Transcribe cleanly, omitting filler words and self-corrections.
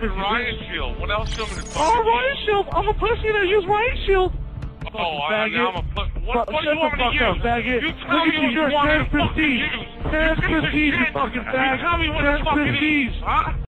Riot Shield. What else you want me to fucking Oh, Riot Shield. I'm a pussy that use Riot Shield. Oh, now I'm a what do you want me to use? Faggot. You tell me what you want me to fucking use. Trans Prestige, you fucking fag. You tell me what the fuck it is, huh?